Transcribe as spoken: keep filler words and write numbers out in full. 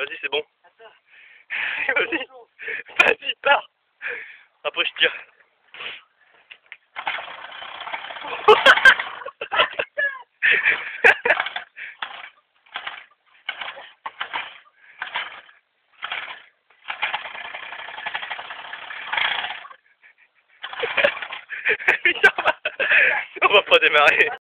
Vas-y, c'est bon. Vas-y. Vas-y, pars. Après, je tire. On va pas démarrer.